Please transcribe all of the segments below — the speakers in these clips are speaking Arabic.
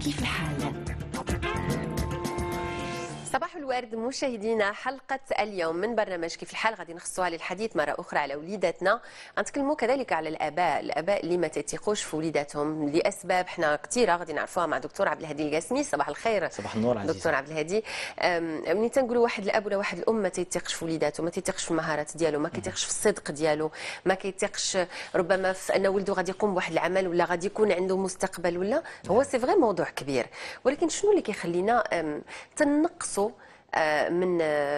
كيف الحال؟ صباح الورد مشاهدينا. حلقة اليوم من برنامج كيف الحال غادي نخصوها للحديث مرة أخرى على وليداتنا. غنتكلموا كذلك على الآباء اللي ما تيثقوش في وليداتهم لأسباب حنا كثيرة غادي نعرفوها مع دكتور عبد الهادي القاسمي. صباح الخير. صباح النور عزيزي. دكتور عبد الهادي، ملي تنقولوا واحد الأب ولا واحد الأم ما تيثقش في وليداته، ما تيثقش في المهارات ديالو، ما كيثقش في الصدق ديالو، ما كيثقش ربما في أن ولده غادي يقوم بواحد العمل ولا غادي يكون عنده مستقبل، ولا هو سي فغي موضوع كبير. ولكن شنو اللي كيخلينا تنقصوا من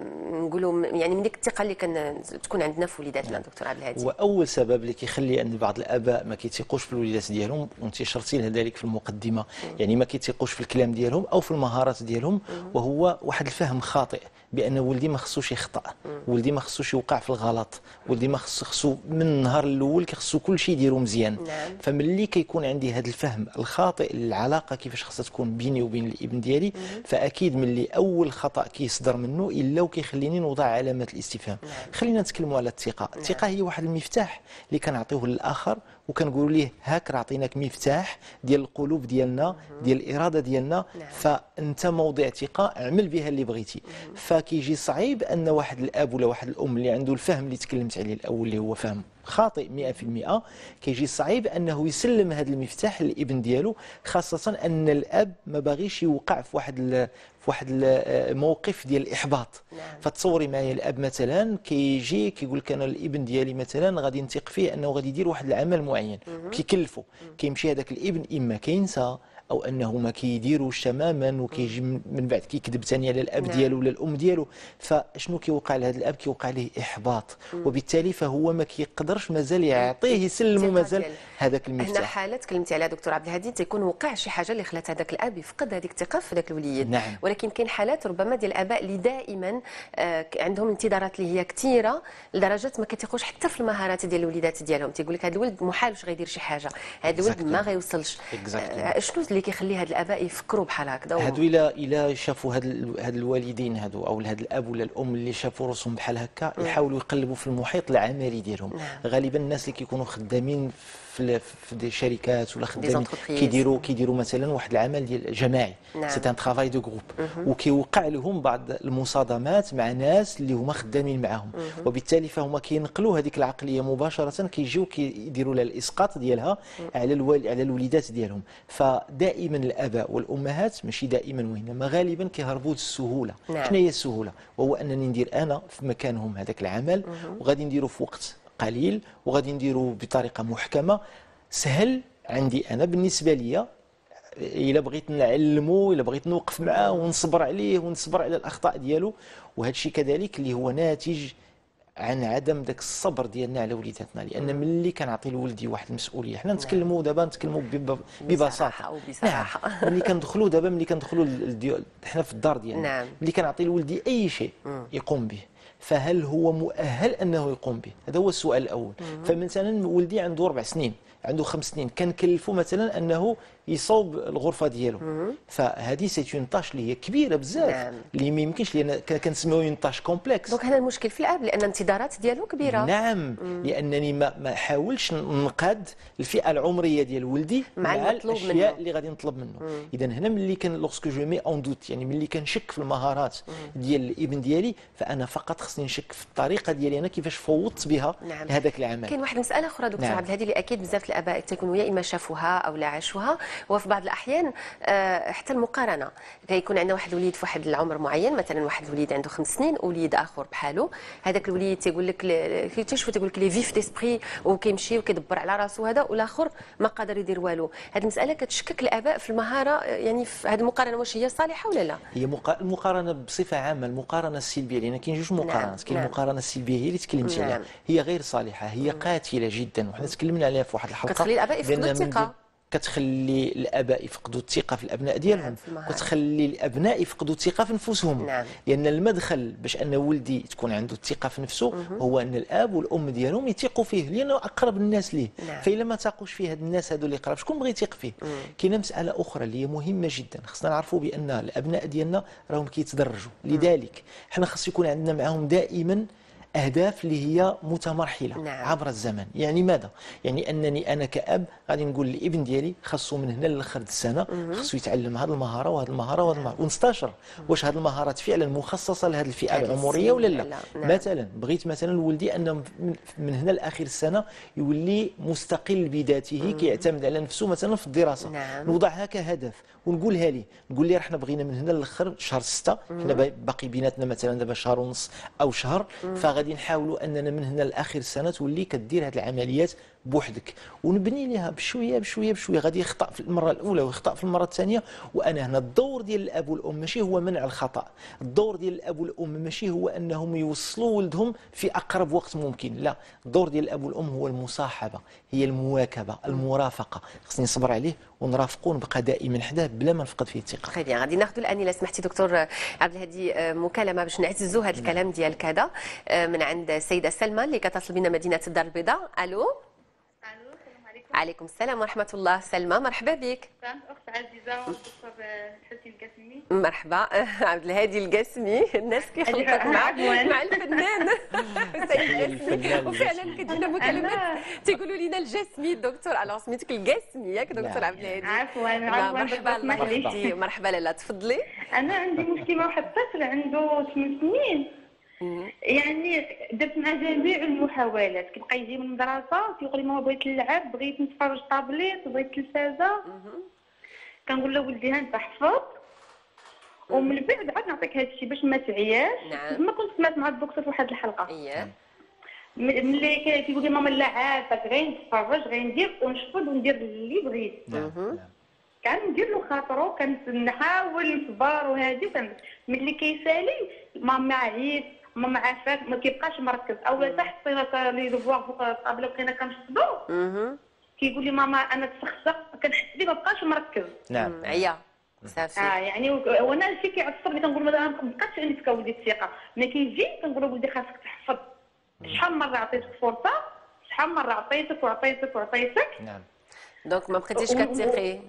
نقولوا يعني من ديك الثقه اللي تكون عندنا في وليداتنا دكتور عبد الهادي؟ واول سبب اللي كيخلي ان بعض الاباء ما كيثيقوش في الوليدات ديالهم، وانت شرتي لها ذلك في المقدمه، يعني ما كيثيقوش في الكلام ديالهم او في المهارات ديالهم، وهو واحد الفهم خاطئ بان ولدي ما خصوش يخطا، ولدي ما خصوش يوقع في الغلط، ولدي ما خصو من النهار الاول كيخصو كل شيء يديرو مزيان. نعم. فملي كيكون عندي هذا الفهم الخاطئ للعلاقه كيفاش خصها تكون بيني وبين الابن ديالي، فاكيد ملي اول خطا كيصدر منه الا وكيخليني نوضع علامه الاستفهام. خلينا نتكلموا على الثقه. الثقه هي واحد المفتاح اللي كنعطيوه للاخر وكنقولوا ليه هاك راه عطيناك مفتاح ديال القلوب ديالنا، ديال الاراده ديالنا، فانت موضع ثقه اعمل بها اللي بغيتي. فكيجي صعيب ان واحد الاب ولا واحد الام اللي عنده الفهم اللي تكلمت عليه الاول اللي هو فهم خاطئ 100%، كيجي صعيب انه يسلم هذا المفتاح للابن ديالو، خاصه ان الاب ما باغيش يوقع في واحد الموقف ديال الاحباط. فتصوري معايا الاب مثلا كيجي كيقول لك انا الابن ديالي مثلا غادي نثق فيه انه غادي يدير واحد العمل معين، كيكلفه، كيمشي هذاك الابن اما كينسى او انه ما كيديروش تماما، وكيجي من بعد كيكذب ثاني على الاب ديالو ولا الام ديالو. فشنو كيوقع لهذا الاب؟ كيوقع ليه احباط، وبالتالي فهو ما كيقدرش مازال يعطيه يسلمه مازال هذاك المفتاح. هنا حاله تكلمتي عليها دكتور عبد الهادي تيكون وقع شي حاجه اللي خلات هذاك الاب يفقد هذيك الثقه في ذاك الوليد. نعم. ولكن كاين حالات ربما ديال الاباء اللي دائما عندهم انتظارات اللي هي كثيره لدرجه ما كيثيقوش حتى في المهارات ديال الوليدات ديالهم. تيقول لك هذا الولد محال واش غيدير شي حاجه، هذا الولد ما غيوصلش. شنو اللي كيخلي هاد الاباء يفكروا بحال هكذا؟ هادو الا شافوا هاد الوالدين هادو او هاد الاب ولا الام اللي شافوا راسهم بحال هكا، يحاولوا يقلبوا في المحيط العملي ديالهم. غالبا الناس اللي كيكونوا خدامين في دي شركات ولا خدامين كيديروا مثلا واحد العمل ديال جماعي، سي ان ترافاي دو جروب، وكيوقع لهم بعض المصادمات مع ناس اللي هما خدامين معاهم، وبالتالي فهم كينقلوا هذيك العقليه مباشره، كيجيو كيديروا لها الاسقاط ديالها على الوليدات ديالهم. فدائما الاباء والامهات ماشي دائما وانما غالبا كيهربوا السهوله. شنو هي السهوله؟ وهو انني ندير انا في مكانهم هذاك العمل، وغادي نديرو في وقت قليل، وغادي نديرو بطريقه محكمه. سهل عندي انا بالنسبه لي الا بغيت نعلمو، الا بغيت نوقف معاه ونصبر عليه ونصبر على الاخطاء ديالو. وهذا الشيء كذلك اللي هو ناتج عن عدم ذاك الصبر ديالنا على وليداتنا، لان ملي كنعطي لولدي واحد المسؤوليه، حنا نتكلموا دابا ببساطه بصراحه. ملي كندخلوا حنا في الدار ديالنا، ملي كنعطي لولدي اي شيء يقوم به، فهل هو مؤهل انه يقوم به؟ هذا هو السؤال الاول. فمثلا ولدي عنده 4 سنين، عنده 5 سنين، كنكلفه مثلا انه يصوب الغرفه ديالو، فهذه سي اون طاش اللي هي كبيره بزاف، اللي ما يمكنش، لان كنسميوها اون طاش كومبلكس. دونك هذا المشكل في الاب، لان الانتظارات ديالو كبيره. نعم. لانني ما حاولش نقاد الفئه العمريه ديال ولدي مع الاشياء اللي غادي نطلب منه. اذا هنا ملي كان لوغسكو جو مي اون دوت، يعني ملي كنشك في المهارات ديال الابن ديالي، فانا فقط خصني نشك في الطريقه ديالي انا كيفاش فوضت بها هذاك العمل. كاين واحد المساله اخرى دكتور عبد الهادي اللي اكيد بزاف الاباء تيكونوا يا اما شافوها او لا عاشوها، وفي بعض الاحيان حتى المقارنه. كيكون عندنا واحد الوليد في واحد العمر معين، مثلا واحد الوليد عنده 5 سنين، وليد اخر بحاله، هذاك الوليد تيقول لك تشوف تيقول لك لي فيف ديسبري وكيمشي وكيدبر على راسه هذا، والاخر ما قادر يدير والو. هذه المساله كتشكك الاباء في المهاره، يعني في هذه المقارنه واش هي صالحه ولا لا؟ هي المقارنه بصفه عامه، المقارنه السلبيه، لان كاين جوج مقارنات. كاين المقارنه السلبيه هي اللي تكلمتي عليها، هي غير صالحه، هي قاتله جدا، وحنا تكلمنا عليها في واحد الحلقه. كتخلي الاباء يفقدوا الثقه، كتخلي الاباء يفقدوا الثقه في الابناء ديالهم، وتخلي الابناء يفقدوا الثقه في نفوسهم. لان المدخل باش ان ولدي تكون عنده الثقه في نفسه هو ان الاب والام ديالهم يثقوا فيه، لانه اقرب الناس ليه. فاذا ما تاقوش فيه هاد الناس هادو اللي قراب، شكون بغى يثيق فيه؟ كاينه مساله اخرى اللي هي مهمه جدا، خصنا نعرفوا بان الابناء ديالنا راهم كيتدرجوا، لذلك حنا خص يكون عندنا معاهم دائما اهداف اللي هي متمرحله نعم. عبر الزمن. يعني ماذا؟ يعني انني انا كاب غادي نقول للابن ديالي خاصو من هنا للاخر السنه خاصو يتعلم هذه المهاره وهذه المهاره وهذه المهاره، ونستشر واش هذه المهارات فعلا مخصصه لهذه الفئه العمريه ولا لا. نعم. مثلا بغيت مثلا ولدي انه من هنا لاخر السنه يولي مستقل بذاته كيعتمد على نفسه مثلا في الدراسه. نعم. نوضعها كهدف ونقولها ليه، نقول ليه رحنا بغينا من هنا للاخر شهر 6، حنا باقي بيناتنا مثلا دابا شهر ونص او شهر، فغادي نحاولوا اننا من هنا لاخر السنه تولي كدير هذه العمليات بوحدك، ونبني لها بشويه بشويه بشويه. غادي يخطا في المره الاولى ويخطا في المره الثانيه، وانا هنا الدور ديال الاب والام ماشي هو منع الخطا، الدور ديال الاب والام ماشي هو انهم يوصلوا ولدهم في اقرب وقت ممكن، لا، الدور ديال الاب والام هو المصاحبه، هي المواكبه، المرافقه. خصني نصبر عليه ونرافقه ونبقى دائما حداه بلا ما نفقد فيه الثقه. خير، غادي ناخذوا الان الا سمحتي دكتور عبد الهادي مكالمه باش نعززوا هذا الكلام ديالك هذا من عند السيده سلمى اللي كتصل بنا مدينه الدار البيضاء. الو. السلام عليكم. عليكم السلام ورحمه الله. سلمى مرحبا بك. اخت عزيزه والدكتور حسين القاسمي. مرحبا. عبد الهادي القاسمي، الناس كيخلطوك مع الفنان السيد القاسمي، وفعلا كتجينا مكالمات تيقولوا لنا الجاسمي الدكتور. الو سميتك القاسمي ياك دكتور عبد الهادي؟ عفوا مرحبا. مرحبا لاله، تفضلي. انا عندي مشكله مع واحد الطفل عنده 8 سنين، يعني درت مع جميع المحاولات، كيبقى يجي من المدرسه تيقول لي ماما بغيت نلعب، بغيت نتفرج طابليت، بغيت تلفازه. كنقول له ولدي ها انت حفظ، ومن بعد عاد نعطيك هذا الشيء باش ما تعياش. نعم. ما كنت سمعت مع الدكتور في واحد الحلقه اييه ملي كيقول لي ماما لا عافاك غير نتفرج غير ندير ونشفد وندير اللي بغيت. كندير له خاطرو، كنحاول نصبر وهادي، ملي كيسالي ماما عييت ماما عافاك ما كيبقاش مركز، اولا حتى حطينا لي ديفوار فوق الطابله بقينا كنشفدو كيقول لي ماما انا تسخسق، كنحس بيه ما بقاش مركز. نعم عيا صافي. يعني وانا هادشي كيعصبني، كنقول ما بقاتش عندي كولدي الثقه، ملي كيجي كنقول له ولدي خاصك تحفظ. شحال من مره عطيتك فرصه، شحال من مره عطيتك وعطيتك وعطيتك. نعم. دونك ما بقيتيش كتثقي.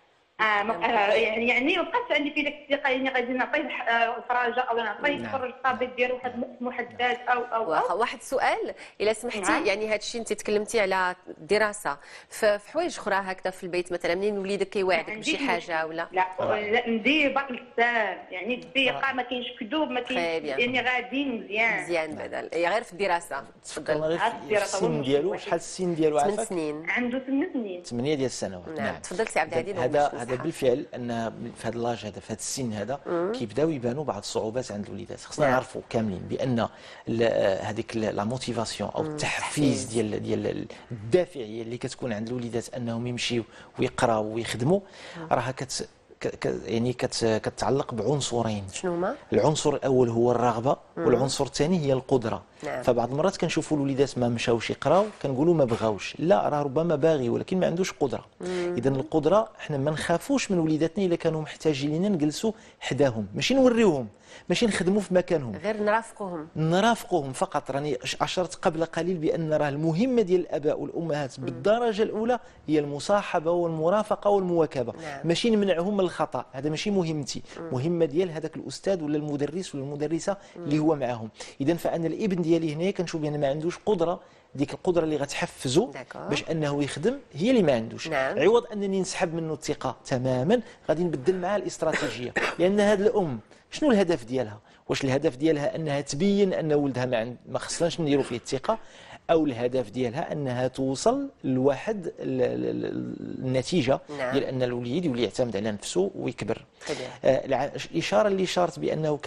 يعني ما بقاش عندي في ديك الثقه، يعني غادي نعطيه فرجه او نعطيه يتفرج الطابع ديال واحد محدد او واحد السؤال الا سمحتي. يعني هذا الشيء انت تكلمتي على الدراسه، في حوايج اخرى هكذا في البيت مثلا منين وليدك كيواعدك بشي حاجه ولا لا ندير باقي الكتاب، يعني الثقه ما كاينش كذوب، ما كاينش يعني غاديين مزيان بدل غير في الدراسه. تفضل. السن ديالو شحال السن ديالو؟ 8 سنين. عنده 8 سنين. 8 ديال السنوات. نعم. تفضل سي عبد الهادي. هذا بالفعل ان في هذا اللاج هذا في هذا السن هذا كيبداو يبانوا بعض الصعوبات عند الوليدات. خصنا نعرفوا كاملين بان هذيك لا موتيفاسيون او التحفيز ديال الدافعيه اللي كتكون عند الوليدات انهم يمشيو ويقراو ويخدموا، راها يعني كتعلق بعنصرين. شنو هما؟ العنصر الاول هو الرغبه، والعنصر الثاني هي القدره. نعم. فبعض المرات كنشوفوا الوليدات ما مشاوش يقراو كنقولوا ما بغاوش، لا، راه ربما باغي ولكن ما عندوش قدره. اذا القدره حنا ما نخافوش من وليداتنا الا كانوا محتاجين لينا نجلسوا حداهم، ماشي نوريوهم، ماشي نخدموا في مكانهم، غير نرافقوهم فقط. راني اشرت قبل قليل بان راه المهمه ديال الاباء والامهات بالدرجه الاولى هي المصاحبه والمرافقه والمواكبه. نعم. ماشي نمنعهم من الخطا، هذا ماشي مهمتي. مهمه ديال هذاك الاستاذ ولا المدرس ولا المدرسه اللي هو معهم. اذا فانا الابن ديالي هنايا كنشوف بان ما عندوش قدره، ديك القدره اللي غتحفزو باش انه يخدم هي اللي ما عندوش. نعم. عوض انني نسحب منه الثقه تماما، غادي نبدل معاه الاستراتيجيه. لان هذه الام شنو الهدف ديالها؟ واش الهدف ديالها انها تبين ان ولدها ما خصناش نديروا فيه الثقه، او الهدف ديالها انها توصل لواحد النتيجه؟ نعم. ديال ان الوليد يولي يعتمد على نفسه ويكبر. الاشاره اللي اشارت بانه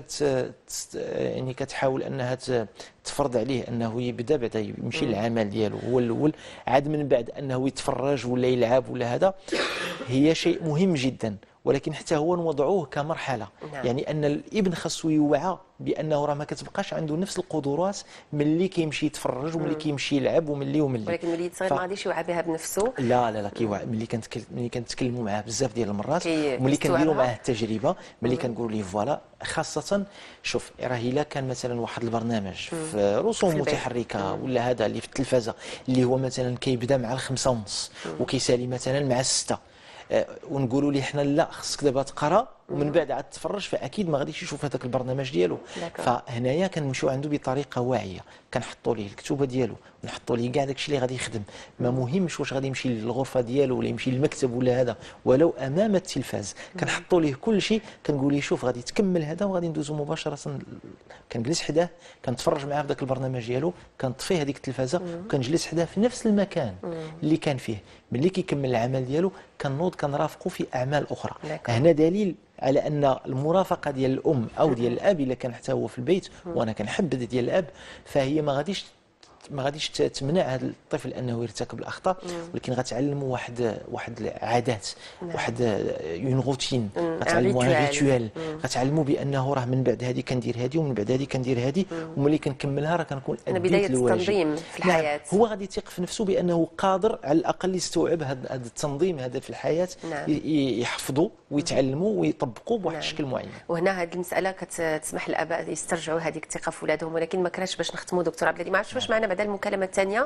يعني كتحاول انها تفرض عليه انه يبدا بعدا يمشي للعمل ديالو هو الاول، عاد من بعد انه يتفرج ولا يلعب ولا هذا، هي شيء مهم جدا، ولكن حتى هو نوضعوه كمرحله. نعم. يعني ان الابن خاصو يوعى بانه راه ما كتبقاش عنده نفس القدرات ملي كيمشي يتفرج وملي كيمشي يلعب وملي ولكن الوليد صغير ما غاديش يوعى بها بنفسه. لا كيوعى ملي كنتكلموا معاه بزاف ديال المرات، ملي كنديروا معاه التجربه، ملي كنقولوا ليه فوالا. خاصه شوف، راه الا كان مثلا واحد البرنامج في رسوم متحركه ولا هذا اللي في التلفازه اللي هو مثلا كيبدا مع 5:30 وكيسالي مثلا مع 6، ونقولوا ليه حنا لا خصك دابا تقرا ومن بعد عاد تفرج فاكيد ما غاديش يشوف هذاك البرنامج ديالو. فهنايا كنمشيو عنده بطريقه واعيه، كنحطوا ليه الكتوبه ديالو، نحطوا ليه كاع داكشي اللي غادي يخدم. ما مهمش واش غادي يمشي للغرفه ديالو ولا يمشي للمكتب ولا هذا، ولو امام التلفاز كنحطوا ليه كل شيء. كنقول ليه شوف غادي تكمل هذا وغادي ندوزو مباشره. كنجلس حداه كنتفرج معاه في ذاك البرنامج ديالو، كنطفي هذيك التلفازه وكنجلس حداه في نفس المكان اللي كان فيه. ملي كيكمل العمل ديالو كنوض كنرافقوا في اعمال اخرى. هنا دليل على ان المرافقه ديال الام او ديال الاب الا كان حتى هو في البيت، وانا كنحبذ ديال الاب، فهي ما غاديش تمنع هذا الطفل انه يرتكب الاخطاء، ولكن غتعلمه واحد العادات، واحد اون روتين، غتعلمه ان ريتوال، غتعلمه بانه راه من بعد هذه كندير هذه ومن بعد هذه كندير هذه، وملي كنكملها راه كنكون بدايه التنظيم في الحياه. هو غادي يثق في نفسه بانه قادر على الاقل يستوعب هذا التنظيم هذا في الحياه، يحفظه ويتعلموا ويطبقوا بواحد الشكل معين. وهنا هذه المساله كتسمح للاباء يسترجعوا هذيك الثقه في ولادهم، ولكن ما كرهتش باش نختموا دكتور عبد الهادي. ما عرفتش واش معنا بعد المكالمه الثانيه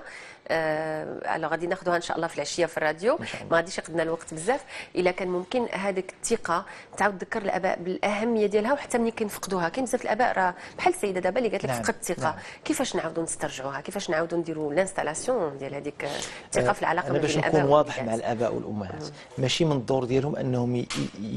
غادي ناخذوها ان شاء الله في العشيه في الراديو، ما غاديش يقضنا الوقت بزاف. الا كان ممكن هذيك الثقه تعاود تذكر الاباء بالاهميه ديالها، وحتى ملي كنفقدوها كاين بزاف الاباء راه بحال السيده دابا اللي قالت لك فقدت الثقه، كيفاش نعاودوا نسترجعوها، كيفاش نعاودوا نديروا لانستالاسيون ديال هذيك الثقه في العلاقه بين باش نكون واضح مع الاباء والامهات. ماشي من الدور ديالهم انهم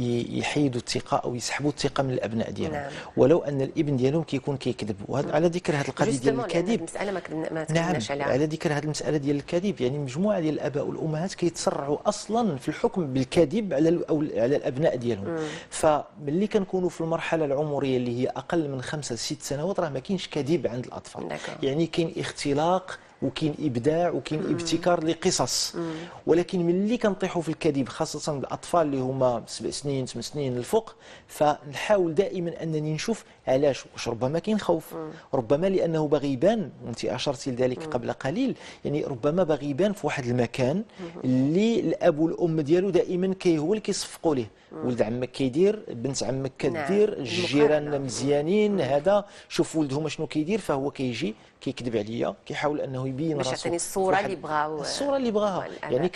يحيدوا الثقه او يسحبوا الثقه من الابناء ديالهم، ولو ان الابن ديالهم كيكون كيكذب. وعلى ذكر هذه القضيه ديال الكذب، المساله ما تكلمناش عليها. على ذكر هذه المساله ديال الكذب، يعني مجموعه ديال الاباء والامهات كيتسرعوا اصلا في الحكم بالكذب على الابناء ديالهم. فملي كنكونوا في المرحله العمريه اللي هي اقل من 5 6 سنوات راه ما كاينش كذب عند الاطفال. يعني كاين اختلاق وكاين ابداع وكاين ابتكار لقصص. ولكن ملي كنطيحوا في الكذب خاصه الاطفال اللي هما 7 سنين 8 سنين الفوق، فنحاول دائما انني نشوف علاش. واش ربما كاين خوف، ربما لانه باغي يبان، وانت اشرتي لذلك قبل قليل، يعني ربما باغي يبان في واحد المكان اللي الاب والام ديالو دائما هو اللي كيصفقوا ليه. ولد عمك كيدير، بنت عمك كدير، الجيران مزيانين، هذا شوف ولدهم شنو كيدير، فهو كيجي كيكذب عليا، كيحاول انه يبين راسو باش يعطيني الصوره اللي بغاها يعني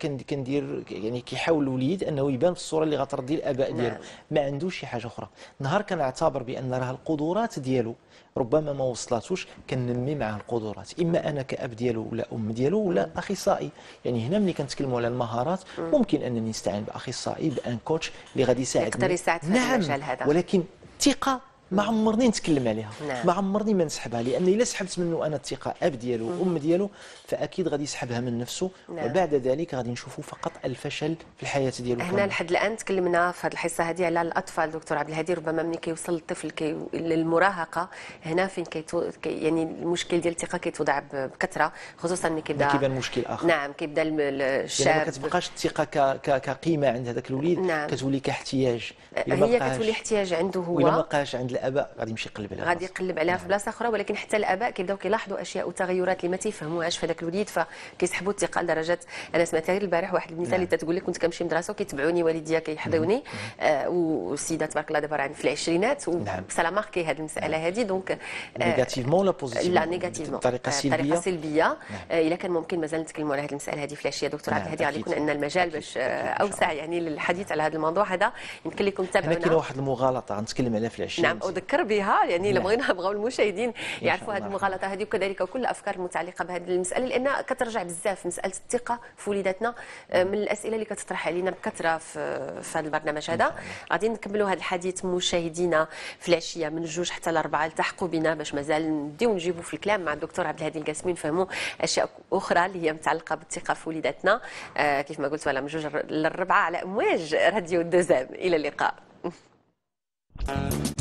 كندير يعني كيحاول الوليد انه يبان في الصوره اللي غترضي الاباء ديالو. ما عندوش شي حاجه اخرى. نهار كنعتبر بان راه القدرات ديالو ربما ما وصلاتوش، كننمي معاه القدرات، اما انا كاب ديالو ولا ام ديالو ولا اخصائي. يعني هنا ملي كنتكلموا على المهارات ممكن انني نستعين باخصائي، بان كوتش اللي غادي يساعدني، يقدر يساعد في هذا المجال هذا. ولكن الثقه ما عمرني نتكلم عليها، ما عمرني ما نسحبها، لان الا سحبت منه انا الثقه اب ديالو وام ديالو فاكيد غادي يسحبها من نفسه. وبعد ذلك غادي نشوفوا فقط الفل في الحياه ديالو. هنا لحد الان تكلمنا في هذه الحصه هذه على الاطفال دكتور عبد الهادي. ربما ملي كيوصل الطفل للمراهقه، هنا فين يعني المشكل ديال الثقه كيتوضع بكثره، خصوصا ملي كيبدا مشكل اخر. نعم، كيبدا الشاب يعني ما كتبقاش الثقه كقيمه عند هذاك الوليد، كتولي كاحتياج. هي كتولي احتياج عنده هو، وإلا ما بقاش عند الاباء غادي يمشي يقلب عليها، غادي يقلب عليها في بلاصه اخرى. ولكن حتى الاباء كيبداو كيلاحظوا اشياء وتغيرات اللي ما تيفهموهاش في هذاك الوليد، فكيسحبوا الثقه لدرجه. انا سمعت غير البارح واحد المثال اللي تتقول لك كنت كنمشي مدرسه وكيتبعوني والديا كيحضروني، والسيده تبارك الله دابا راه في العشرينات، وبصلا ماركي هذه المساله هذه. دونك نيجاتيفمون ولا بوزيتيفمون؟ لا نيجاتيفمون، بطريقه سلبيه. الا كان ممكن مازال نتكلموا على هذه المساله هذه في العشيه دكتور عبد الهادي، غادي يكون عندنا المجال باش اوسع يعني للحديث على هذا الموضوع هذا. يمكن لكم تتابعونا. هنا كاينه واحد المغالطه غنتكلم عليها في العشيه. نعم، اذكر بها يعني الا بغاو المشاهدين يعرفوا هذه المغالطه هذه، وكذلك كل الافكار المتعلقه بهذه المساله، لان كترجع بزاف مساله الثقه في وليداتنا. من الاسئله اللي كتطرح علينا بكثره في هذا البرنامج هذا. غادي نكملوا هذا الحديث مشاهدينا في العشيه من 2 حتى ل 4. التحقوا بنا باش مازال نديو نجيبوا في الكلام مع الدكتور عبد الهادي القاسمي، نفهموا اشياء اخرى اللي هي متعلقه بالثقه في وليداتنا. كيف ما قلت ولا من 2 ل 4 على امواج راديو دوزام. الى اللقاء.